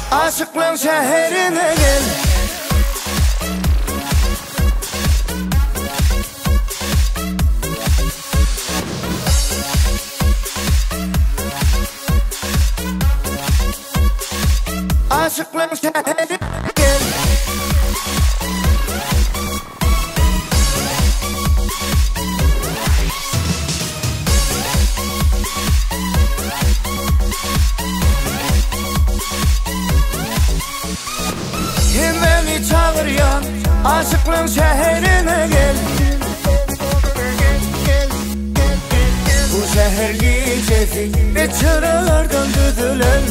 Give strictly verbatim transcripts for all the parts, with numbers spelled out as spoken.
Aşıklığın şehrine gel. Aşıklığın şehrine gel. Beni çağıryan aşıklığın şehrine gel. Bu şehir gecesi ve çıralardan düdülen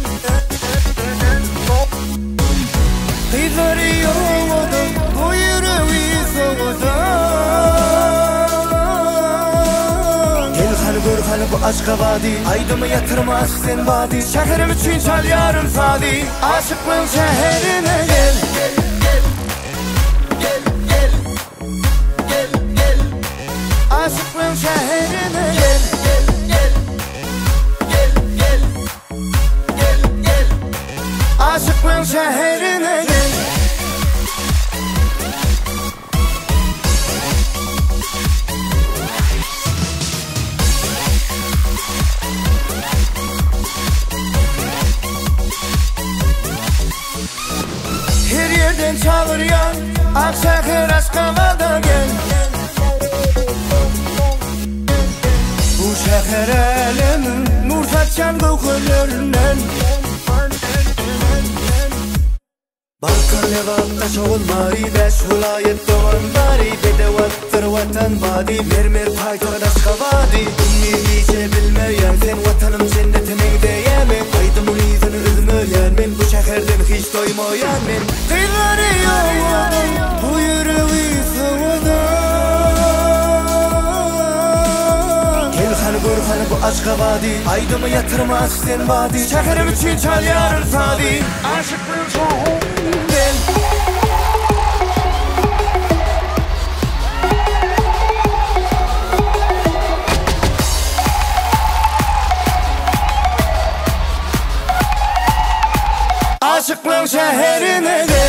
kıyıları yoğudu bu yüreği soğudu. Gel hal gör hal bu aşka vadi, aydımı yatırmaz sen vadi. Şehrim için çal yarım sadi. Aşıklığın şehrine gel. Aşıklığın şehrine gel. Aşıklığın şehrine gel. Her yerden çağıryan Akşehir Aşkabad'a gel. Bu şehir elimin nur saçan kokularından Balkan Levant'ta şoğun mari beş vilayet doğan bari bedevattır vatan vadi mermer paytağın Aşkabadi. Ümmi iyice bilmeyen sen vatanım cennetine değemen Aydımın izini üzmeyen men bu şehirden hiç doymayan men Kıyıları yoğudu bu yüreği soğudu. Gel hal gör hal bu aşka vadi, aydımı yatırmaz sen vadi. Şehrim için çal yarın sadi. Aşıklığın şehrine gel. Aşıklığın şehrine gel.